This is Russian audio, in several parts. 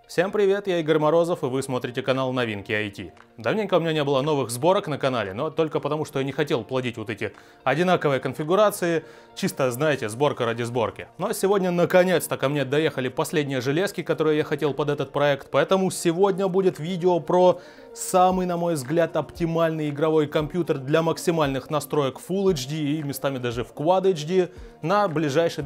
Всем привет, я Игорь Морозов, и вы смотрите канал Новинки IT. Давненько у меня не было новых сборок на канале, но только потому, что я не хотел плодить вот эти одинаковые конфигурации, чисто, знаете, сборка ради сборки. Но сегодня наконец-то ко мне доехали последние железки, которые я хотел под этот проект, поэтому сегодня будет видео про самый, на мой взгляд, оптимальный игровой компьютер для максимальных настроек Full HD и местами даже в Quad HD на ближайший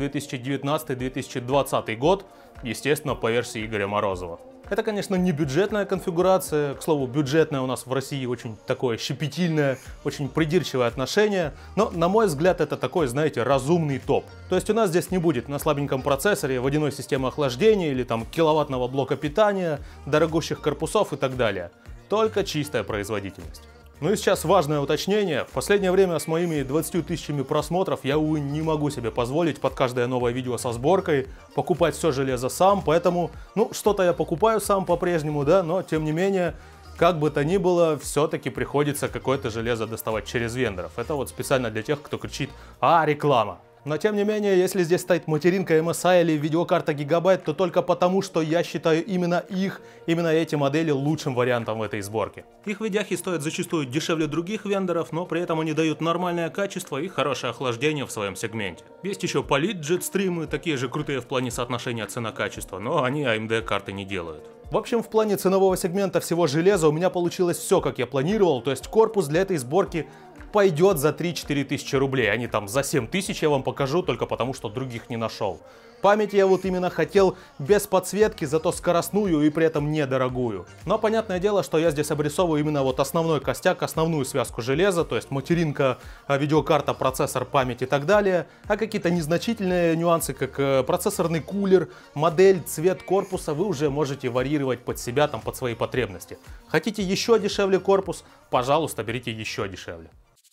2019-2020 год. Естественно, по версии Игоря Морозова. Это, конечно, не бюджетная конфигурация. К слову, бюджетная у нас в России очень такое щепетильное, очень придирчивое отношение. Но, на мой взгляд, это такой, знаете, разумный топ. То есть у нас здесь не будет на слабеньком процессоре водяной системы охлаждения или там киловаттного блока питания, дорогущих корпусов и так далее. Только чистая производительность. Ну и сейчас важное уточнение. В последнее время с моими 20 тысячами просмотров я, увы, не могу себе позволить под каждое новое видео со сборкой покупать все железо сам, поэтому, что-то я покупаю сам по-прежнему, да, но тем не менее, как бы то ни было, все-таки приходится какое-то железо доставать через вендоров. Это вот специально для тех, кто кричит «А, реклама!». Но тем не менее, если здесь стоит материнка MSI или видеокарта Gigabyte, то только потому, что я считаю именно эти модели лучшим вариантом в этой сборке. Их видяхи стоят зачастую дешевле других вендоров, но при этом они дают нормальное качество и хорошее охлаждение в своем сегменте. Есть еще Polit Jetstream, такие же крутые в плане соотношения цена-качество, но они AMD карты не делают. В общем, в плане ценового сегмента всего железа у меня получилось все, как я планировал, то есть корпус для этой сборки пойдет за 3-4 тысячи рублей, а не там за 7 тысяч я вам покажу только потому, что других не нашел. Память я вот именно хотел без подсветки, зато скоростную и при этом недорогую. Но понятное дело, что я здесь обрисовываю именно вот основной костяк, основную связку железа, то есть материнка, видеокарта, процессор, память и так далее. А какие-то незначительные нюансы, как процессорный кулер, модель, цвет корпуса, вы уже можете варьировать под себя, там, под свои потребности. Хотите еще дешевле корпус? Пожалуйста, берите еще дешевле.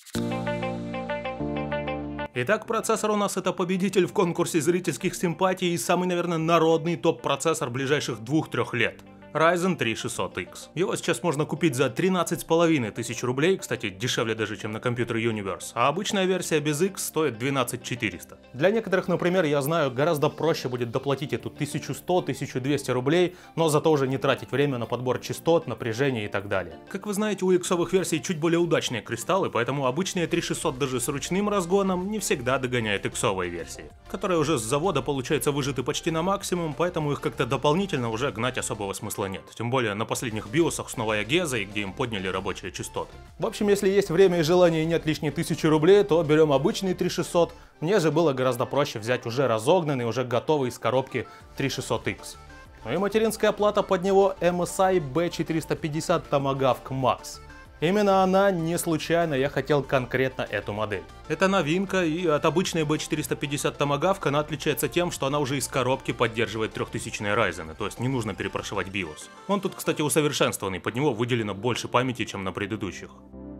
Итак, процессор у нас это победитель в конкурсе зрительских симпатий и самый, наверное, народный топ-процессор ближайших 2-3 лет. Ryzen 3 600X. Его сейчас можно купить за 13,5 тысяч рублей, кстати, дешевле даже, чем на компьютере Universe, а обычная версия без X стоит 12 400. Для некоторых, например, я знаю, гораздо проще будет доплатить эту 1100-1200 рублей, но зато уже не тратить время на подбор частот, напряжения и так далее. Как вы знаете, у иксовых версий чуть более удачные кристаллы, поэтому обычные 3600 даже с ручным разгоном не всегда догоняют иксовые версии, которые уже с завода, получается, выжаты почти на максимум, поэтому их как-то дополнительно уже гнать особого смысла нет. Тем более на последних биосах с новой Агезой, где им подняли рабочие частоты. В общем, если есть время и желание и нет лишней 1000 рублей, то берем обычный 3600. Мне же было гораздо проще взять уже разогнанный, уже готовый из коробки 3600X. Ну и материнская плата под него MSI B450 Tomahawk Max. Именно она, не случайно, я хотел конкретно эту модель. Это новинка, и от обычной B450 Tomahawk она отличается тем, что она уже из коробки поддерживает 3000-е Ryzen, то есть не нужно перепрошивать BIOS. Он тут, кстати, усовершенствованный, под него выделено больше памяти, чем на предыдущих.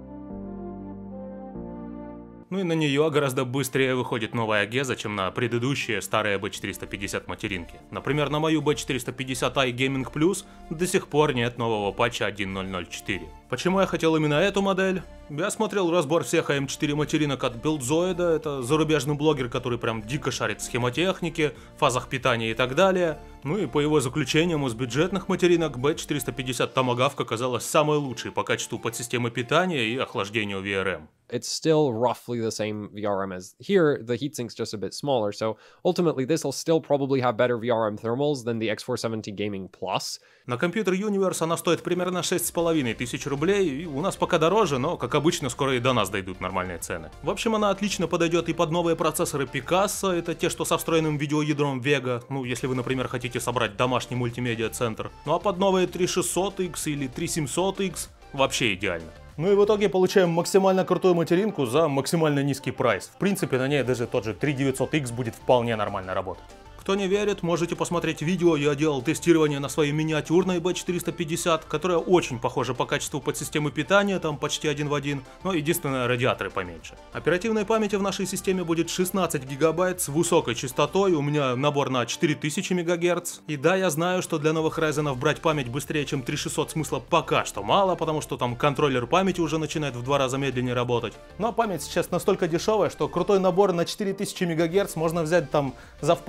Ну и на нее гораздо быстрее выходит новая Агеза, чем на предыдущие старые B450 материнки. Например, на мою B450i Gaming Plus до сих пор нет нового патча 1.0.0.4. Почему я хотел именно эту модель? Я смотрел разбор всех AM4 материнок от Buildzoid, это зарубежный блогер, который прям дико шарит в схемотехнике, фазах питания и так далее. Ну и по его заключениям из бюджетных материнок B450 Tomahawk оказалась самой лучшей по качеству подсистемы питания и охлаждению VRM. It's still roughly the same VRM as here, the heatsink's just a bit smaller, so ultimately this will still probably have better VRM thermals than the X470 Gaming Plus. На компьютер Universe она стоит примерно 6500 рублей, и у нас пока дороже, но, как обычно, скоро и до нас дойдут нормальные цены. В общем, она отлично подойдет и под новые процессоры Picasso, это те, что со встроенным видеоядром Vega, ну, если вы, например, хотите собрать домашний мультимедиа-центр. Ну а под новые 3600X или 3700X вообще идеально. Ну и в итоге получаем максимально крутую материнку за максимально низкий прайс. В принципе, на ней даже тот же 3900X будет вполне нормально работать. Кто не верит, можете посмотреть видео, я делал тестирование на своей миниатюрной B450, которая очень похожа по качеству подсистемы питания, там почти один в один, но единственное, радиаторы поменьше. Оперативной памяти в нашей системе будет 16 гигабайт с высокой частотой, у меня набор на 4000 МГц. И да, я знаю, что для новых Ryzen брать память быстрее, чем 3600 смысла пока что мало, потому что там контроллер памяти уже начинает в 2 раза медленнее работать. Но память сейчас настолько дешевая, что крутой набор на 4000 МГц можно взять там за вполне вменяемую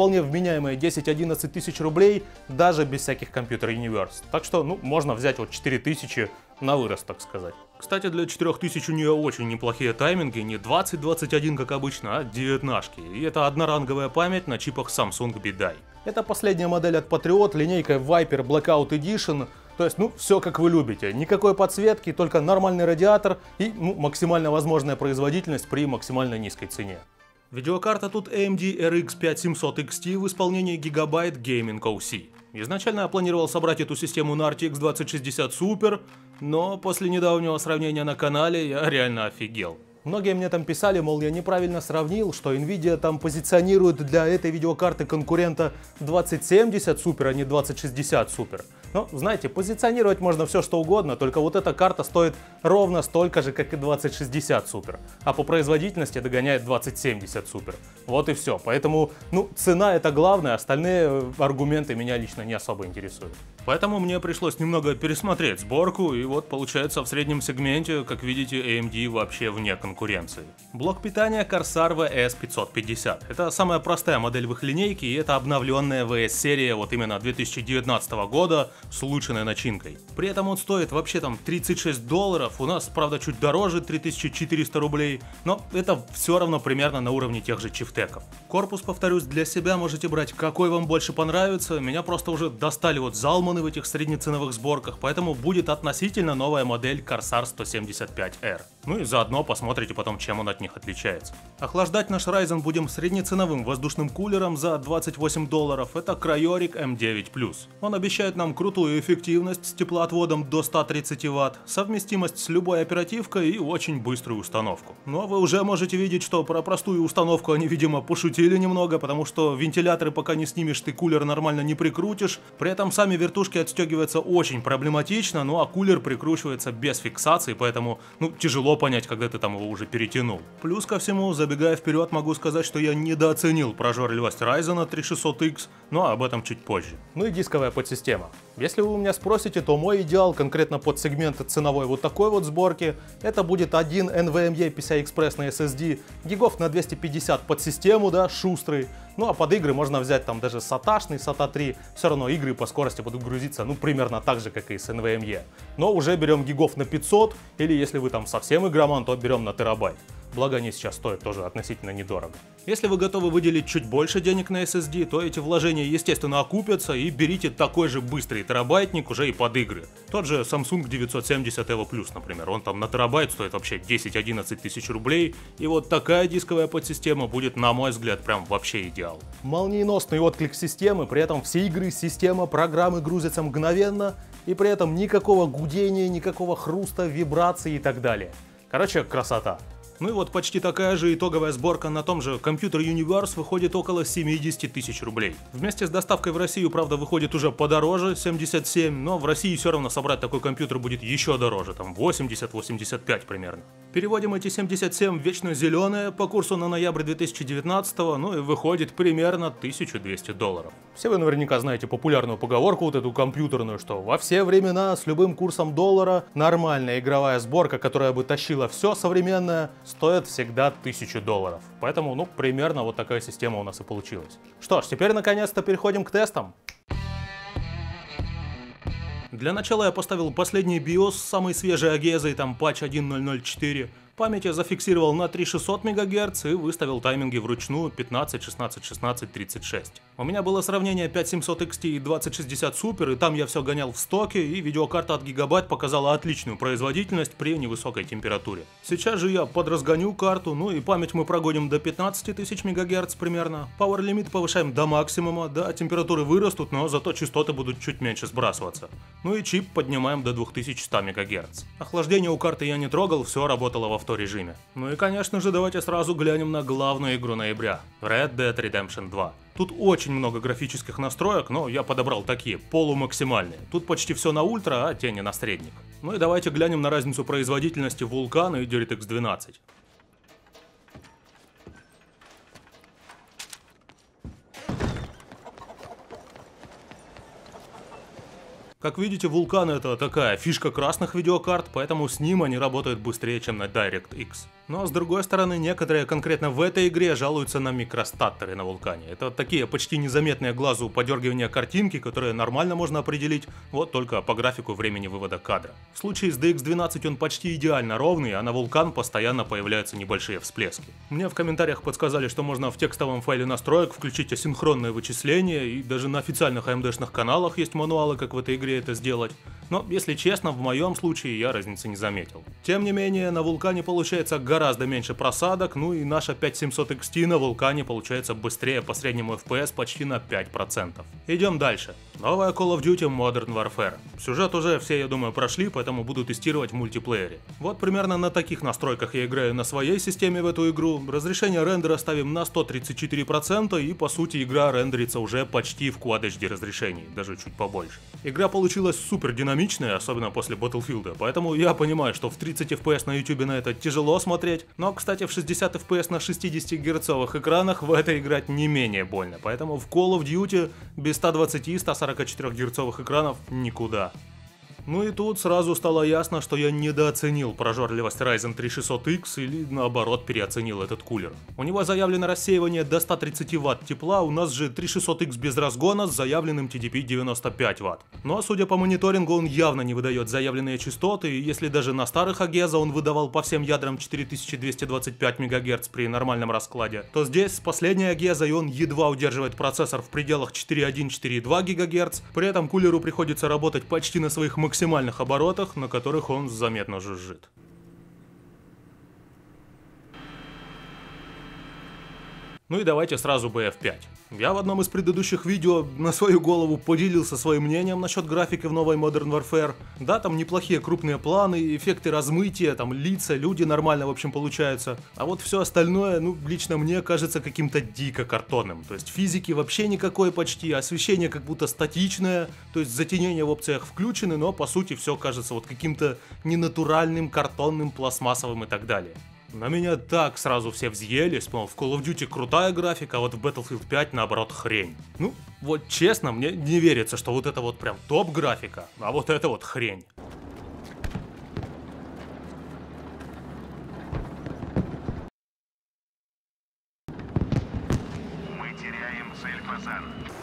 вменяемые 10-11 тысяч рублей, даже без всяких Computer Universe. Так что, ну, можно взять вот 4000 на вырост, так сказать. Кстати, для 4000 у нее очень неплохие тайминги, не 20-21, как обычно, а 19. И это одноранговая память на чипах Samsung BDI. Это последняя модель от Patriot, линейка Viper Blackout Edition. То есть, ну, все как вы любите. Никакой подсветки, только нормальный радиатор и, ну, максимально возможная производительность при максимально низкой цене. Видеокарта тут AMD RX 5700 XT в исполнении Gigabyte Gaming OC. Изначально я планировал собрать эту систему на RTX 2060 Super, но после недавнего сравнения на канале я реально офигел. Многие мне там писали, мол, я неправильно сравнил, что Nvidia там позиционирует для этой видеокарты конкурента 2070 Super, а не 2060 Super. Но, знаете, позиционировать можно все что угодно, только вот эта карта стоит ровно столько же, как и 2060 Super, а по производительности догоняет 2070 Super. Вот и все. Поэтому, ну, цена это главное, остальные аргументы меня лично не особо интересуют. Поэтому мне пришлось немного пересмотреть сборку, и вот получается в среднем сегменте, как видите, AMD вообще вне конкуренции. Блок питания Corsair VS550. Это самая простая модель в их линейке, и это обновленная VS-серия вот именно 2019 года с улучшенной начинкой. При этом он стоит вообще там $36, у нас, правда, чуть дороже, 3400 рублей, но это все равно примерно на уровне тех же чифтеков. Корпус, повторюсь, для себя можете брать какой вам больше понравится, меня просто уже достали вот залманы в этих среднеценовых сборках, поэтому будет относительно новая модель Corsair 175R. Ну и заодно посмотрите потом, чем он от них отличается. Охлаждать наш Ryzen будем среднеценовым воздушным кулером за $28, это Cryoric M9+. Он обещает нам крутую эффективность с теплоотводом до 130 Вт, совместимость с любой оперативкой и очень быструю установку. Но вы уже можете видеть, что про простую установку они, видимо, пошутили немного, потому что вентиляторы пока не снимешь, ты кулер нормально не прикрутишь, при этом сами вертушки отстегиваются очень проблематично, ну а кулер прикручивается без фиксации, поэтому, ну, тяжело понять, когда ты там его уже перетянул. Плюс ко всему, забегая вперед, могу сказать, что я недооценил прожорливость Ryzen 3600X, но об этом чуть позже. Ну и дисковая подсистема. Если вы у меня спросите, то мой идеал конкретно под сегмент ценовой вот такой вот сборки, это будет один NVMe PCI-Express на SSD, гигов на 250 под систему, да, шустрый. Ну а под игры можно взять там даже SATA-шный, SATA 3, все равно игры по скорости будут грузиться, ну, примерно так же, как и с NVMe. Но уже берем гигов на 500, или если вы там совсем игроман, то берем на терабайт. Благо они сейчас стоят тоже относительно недорого. Если вы готовы выделить чуть больше денег на SSD, то эти вложения, естественно, окупятся, и берите такой же быстрый терабайтник уже и под игры. Тот же Samsung 970 EVO Plus, например, он там на терабайт стоит вообще 10-11 тысяч рублей, и вот такая дисковая подсистема будет, на мой взгляд, прям вообще идеал. Молниеносный отклик системы, при этом все игры, система, программы грузятся мгновенно, и при этом никакого гудения, никакого хруста, вибраций и так далее. Короче, красота. Ну и вот почти такая же итоговая сборка на том же Computer Universe выходит около 70 тысяч рублей. Вместе с доставкой в Россию, правда, выходит уже подороже, 77, но в России все равно собрать такой компьютер будет еще дороже, там 80-85 примерно. Переводим эти 77 в вечно зеленые по курсу на ноябрь 2019, ну и выходит примерно $1200. Все вы наверняка знаете популярную поговорку вот эту компьютерную, что во все времена с любым курсом доллара нормальная игровая сборка, которая бы тащила все современное, стоит всегда $1000. Поэтому, ну, примерно вот такая система у нас и получилась. Что ж, теперь наконец-то переходим к тестам. Для начала я поставил последний BIOS с самой свежей агезой, там патч 1.0.0.4. Память я зафиксировал на 3600 МГц и выставил тайминги вручную 15, 16, 16, 36. У меня было сравнение 5700 XT и 2060 Super, и там я все гонял в стоке, и видеокарта от Gigabyte показала отличную производительность при невысокой температуре. Сейчас же я подразгоню карту, ну и память мы прогоним до 15 тысяч МГц примерно. Power лимит повышаем до максимума, да, температуры вырастут, но зато частоты будут чуть меньше сбрасываться. Ну и чип поднимаем до 2100 МГц. Охлаждение у карты я не трогал, все работало в авторежиме. Ну и конечно же давайте сразу глянем на главную игру ноября – Red Dead Redemption 2. Тут очень много графических настроек, но я подобрал такие, полумаксимальные. Тут почти все на ультра, а тени на средних. Ну и давайте глянем на разницу производительности Vulkan и DirectX 12. Как видите, Vulkan это такая фишка красных видеокарт, поэтому с ним они работают быстрее, чем на DirectX. Но с другой стороны, некоторые конкретно в этой игре жалуются на микростаттеры на вулкане. Это такие почти незаметные глазу подергивания картинки, которые нормально можно определить, вот только по графику времени вывода кадра. В случае с DX12 он почти идеально ровный, а на вулкан постоянно появляются небольшие всплески. Мне в комментариях подсказали, что можно в текстовом файле настроек включить асинхронное вычисление, и даже на официальных AMD-шных каналах есть мануалы, как в этой игре это сделать. Но, если честно, в моем случае я разницы не заметил. Тем не менее, на вулкане получается гораздо меньше просадок, ну и наша 5700 XT на вулкане получается быстрее по среднему FPS почти на 5%. Идем дальше. Новая Call of Duty Modern Warfare. Сюжет уже все, я думаю, прошли, поэтому буду тестировать в мультиплеере. Вот примерно на таких настройках я играю на своей системе в эту игру. Разрешение рендера ставим на 134%, и по сути игра рендерится уже почти в Quad HD разрешении, даже чуть побольше. Игра получилась супер динамичная, особенно после Battlefield, поэтому я понимаю, что в 30 FPS на YouTube на это тяжело смотреть, но, кстати, в 60 FPS на 60 герцовых экранах в это играть не менее больно, поэтому в Call of Duty без 120-144 герцовых экранов никуда. Ну и тут сразу стало ясно, что я недооценил прожорливость Ryzen 3600X или наоборот переоценил этот кулер. У него заявлено рассеивание до 130 Вт тепла, у нас же 3600X без разгона с заявленным TDP 95 Вт. Но судя по мониторингу он явно не выдает заявленные частоты, и если даже на старых Агеза он выдавал по всем ядрам 4225 МГц при нормальном раскладе, то здесь с последней Агезой он едва удерживает процессор в пределах 4.1-4.2 ГГц, при этом кулеру приходится работать почти на своих максимальных оборотах, на которых он заметно жужжит. Ну и давайте сразу BF5. Я в одном из предыдущих видео на свою голову поделился своим мнением насчет графики в новой Modern Warfare. Да, там неплохие крупные планы, эффекты размытия, там лица, люди нормально в общем получаются. А вот все остальное, ну, лично мне кажется каким-то дико картонным. То есть физики вообще никакой почти, освещение как будто статичное, то есть затенения в опциях включены, но по сути все кажется вот каким-то ненатуральным, картонным, пластмассовым и так далее. На меня так сразу все взъелись, мол, в Call of Duty крутая графика, а вот в Battlefield 5 наоборот хрень. Ну, вот честно, мне не верится, что вот это вот прям топ графика, а вот это вот хрень. Мы теряем цель Фазан.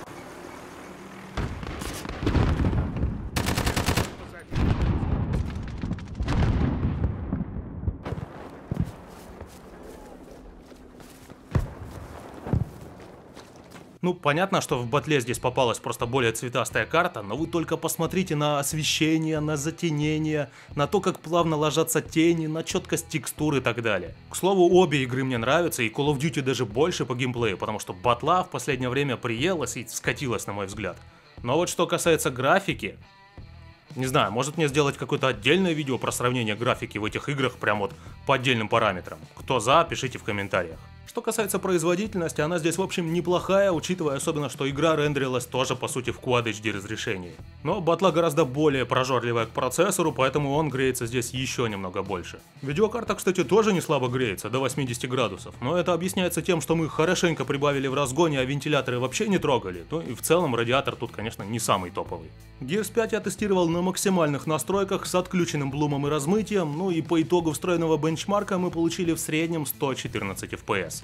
Ну, понятно, что в батле здесь попалась просто более цветастая карта, но вы только посмотрите на освещение, на затенение, на то, как плавно ложатся тени, на четкость текстур и так далее. К слову, обе игры мне нравятся, и Call of Duty даже больше по геймплею, потому что батла в последнее время приелась и скатилась, на мой взгляд. Но вот что касается графики, не знаю, может мне сделать какое-то отдельное видео про сравнение графики в этих играх прям вот по отдельным параметрам. Кто за, пишите в комментариях. Что касается производительности, она здесь в общем неплохая, учитывая особенно, что игра рендерилась тоже по сути в Quad HD разрешении. Но батла гораздо более прожорливая к процессору, поэтому он греется здесь еще немного больше. Видеокарта, кстати, тоже не слабо греется, до 80 градусов, но это объясняется тем, что мы хорошенько прибавили в разгоне, а вентиляторы вообще не трогали, ну и в целом радиатор тут, конечно, не самый топовый. Gears 5 я тестировал на максимальных настройках с отключенным блумом и размытием, ну и по итогу встроенного бенчмарка мы получили в среднем 114 FPS.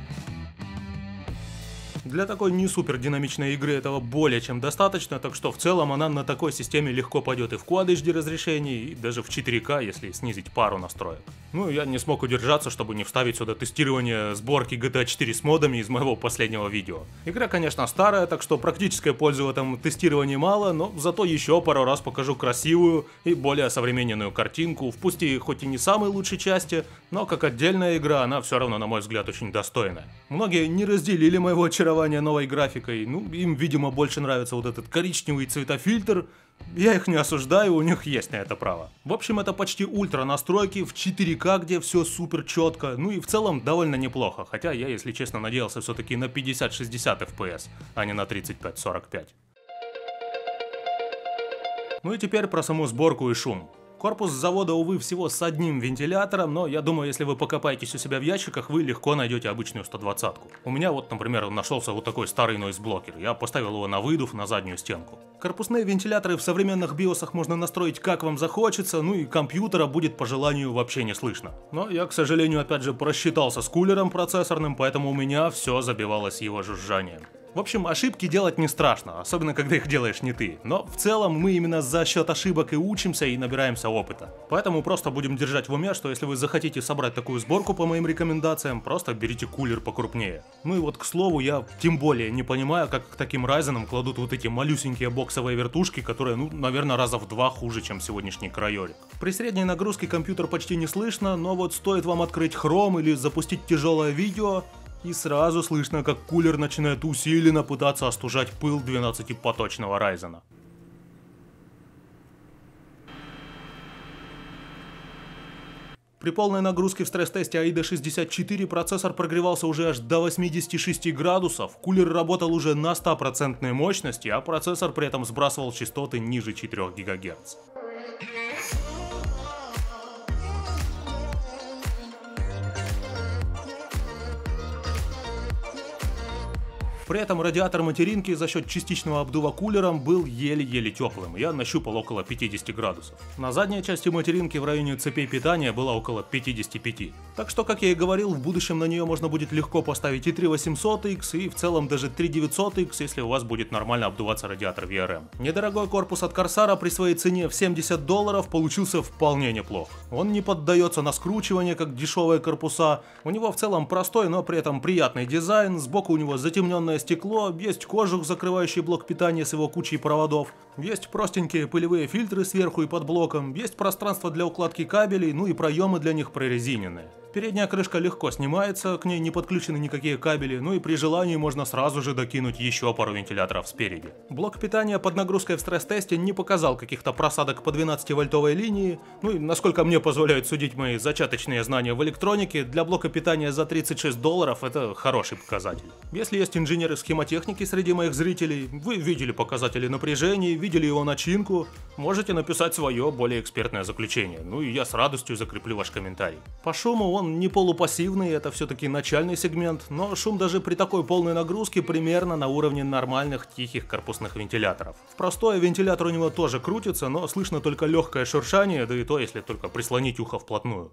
Для такой не супер динамичной игры этого более чем достаточно, так что в целом она на такой системе легко пойдет и в Quad HD разрешении, и даже в 4К, если снизить пару настроек. Ну я не смог удержаться, чтобы не вставить сюда тестирование сборки GTA 4 с модами из моего последнего видео. Игра, конечно, старая, так что практической пользы в этом тестировании мало, но зато еще пару раз покажу красивую и более современную картинку, в пусть и хоть и не самой лучшей части, но как отдельная игра она все равно, на мой взгляд, очень достойная. Многие не разделили моего очарования новой графикой, ну им, видимо, больше нравится вот этот коричневый цветофильтр. Я их не осуждаю, у них есть на это право. В общем, это почти ультра настройки в 4К, где все супер четко, ну и в целом довольно неплохо, хотя я, если честно, надеялся все-таки на 50-60 FPS, а не на 35-45. Ну и теперь про саму сборку и шум. Корпус завода, увы, всего с одним вентилятором, но я думаю, если вы покопаетесь у себя в ящиках, вы легко найдете обычную 120-ку. У меня вот, например, нашелся вот такой старый нойз-блокер, я поставил его на выдув на заднюю стенку. Корпусные вентиляторы в современных биосах можно настроить как вам захочется, ну и компьютера будет по желанию вообще не слышно. Но я, к сожалению, опять же просчитался с кулером процессорным, поэтому у меня все забивалось его жужжанием. В общем, ошибки делать не страшно, особенно когда их делаешь не ты. Но в целом мы именно за счет ошибок и учимся, и набираемся опыта. Поэтому просто будем держать в уме, что если вы захотите собрать такую сборку по моим рекомендациям, просто берите кулер покрупнее. Ну и вот, к слову, я тем более не понимаю, как к таким Ryzen'ам кладут вот эти малюсенькие боксовые вертушки, которые, ну, наверное, раза в 2 хуже, чем сегодняшний крайолик. При средней нагрузке компьютер почти не слышно, но вот стоит вам открыть Chrome или запустить тяжелое видео, и сразу слышно, как кулер начинает усиленно пытаться остужать пыл 12-поточного Ryzen'а. При полной нагрузке в стресс-тесте AIDA64 процессор прогревался уже аж до 86 градусов, кулер работал уже на 100% мощности, а процессор при этом сбрасывал частоты ниже 4 ГГц. При этом радиатор материнки за счет частичного обдува кулером был еле-еле теплым, я нащупал около 50 градусов. На задней части материнки в районе цепей питания было около 55. Так что, как я и говорил, в будущем на нее можно будет легко поставить и 3800X, и в целом даже 3900X, если у вас будет нормально обдуваться радиатор VRM. Недорогой корпус от Corsair при своей цене в $70 получился вполне неплох. Он не поддается на скручивание, как дешевые корпуса, у него в целом простой, но при этом приятный дизайн, сбоку у него затемненное стекло, есть кожух, закрывающий блок питания с его кучей проводов, есть простенькие пылевые фильтры сверху и под блоком, есть пространство для укладки кабелей, ну и проемы для них прорезиненные. Передняя крышка легко снимается, к ней не подключены никакие кабели, ну и при желании можно сразу же докинуть еще пару вентиляторов спереди. Блок питания под нагрузкой в стресс-тесте не показал каких-то просадок по 12-вольтовой линии, ну и насколько мне позволяют судить мои зачаточные знания в электронике, для блока питания за $36 это хороший показатель. Если есть инженеры схемотехники среди моих зрителей, вы видели показатели напряжения, видели его начинку, можете написать свое более экспертное заключение, ну и я с радостью закреплю ваш комментарий. По шуму он не полупассивный, это все-таки начальный сегмент, но шум даже при такой полной нагрузке примерно на уровне нормальных тихих корпусных вентиляторов. В простой вентилятор у него тоже крутится, но слышно только легкое шуршание, да и то, если только прислонить ухо вплотную.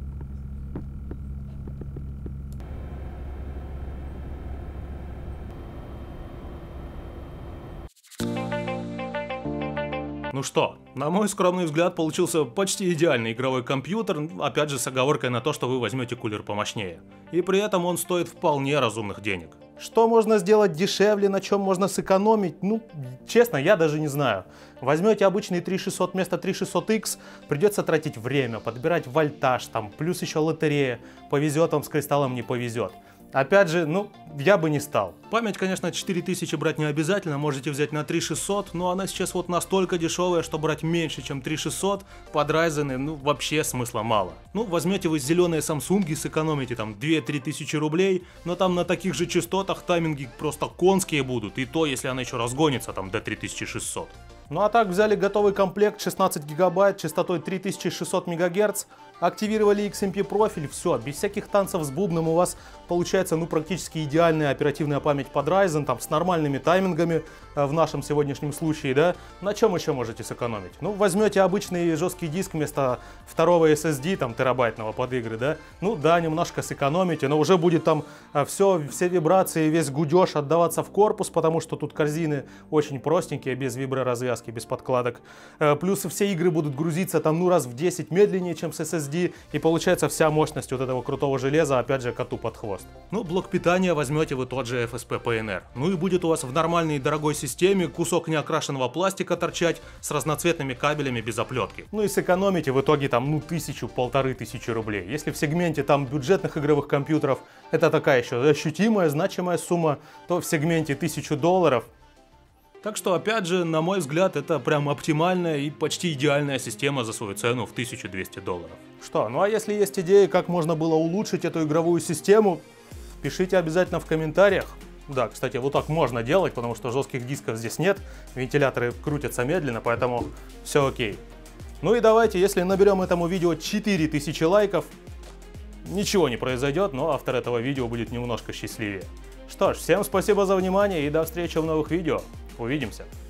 Ну что, на мой скромный взгляд, получился почти идеальный игровой компьютер, опять же с оговоркой на то, что вы возьмете кулер помощнее. И при этом он стоит вполне разумных денег. Что можно сделать дешевле, на чем можно сэкономить? Ну, честно, я даже не знаю. Возьмете обычный 3600 вместо 3600X, придется тратить время, подбирать вольтаж, там, плюс еще лотерея. Повезет вам с кристаллом, не повезет. Опять же, ну, я бы не стал. Память, конечно, 4000 брать не обязательно, можете взять на 3600, но она сейчас вот настолько дешевая, что брать меньше, чем 3600, под Ryzen, ну, вообще смысла мало. Ну, возьмете вы зеленые Samsung, сэкономите там 2-3 тысячи рублей, но там на таких же частотах тайминги просто конские будут, и то, если она еще разгонится там до 3600. Ну а так взяли готовый комплект 16 гигабайт частотой 3600 МГц, активировали XMP профиль, все, без всяких танцев с бубном у вас получается ну практически идеальная оперативная память под Ryzen, там с нормальными таймингами в нашем сегодняшнем случае, да. На чем еще можете сэкономить? Ну возьмете обычный жесткий диск вместо второго SSD, там терабайтного под игры, да. Ну да, немножко сэкономите, но уже будет там все вибрации, весь гудеж отдаваться в корпус, потому что тут корзины очень простенькие, без виброразвязки, без подкладок. Плюс все игры будут грузиться там ну раз в 10 медленнее, чем с SSD, и получается вся мощность вот этого крутого железа опять же коту под хвост. Ну, блок питания возьмете вы тот же FSP PNR. Ну и будет у вас в нормальной и дорогой системе кусок неокрашенного пластика торчать с разноцветными кабелями без оплетки. Ну и сэкономите в итоге там ну 1000-1500 рублей. Если в сегменте там бюджетных игровых компьютеров это такая еще ощутимая, значимая сумма, то в сегменте $1000. Так что, опять же, на мой взгляд, это прям оптимальная и почти идеальная система за свою цену в $1200. Что, ну а если есть идеи, как можно было улучшить эту игровую систему, пишите обязательно в комментариях. Да, кстати, вот так можно делать, потому что жестких дисков здесь нет, вентиляторы крутятся медленно, поэтому все окей. Ну и давайте, если наберем этому видео 4000 лайков, ничего не произойдет, но автор этого видео будет немножко счастливее. Что ж, всем спасибо за внимание и до встречи в новых видео. Увидимся!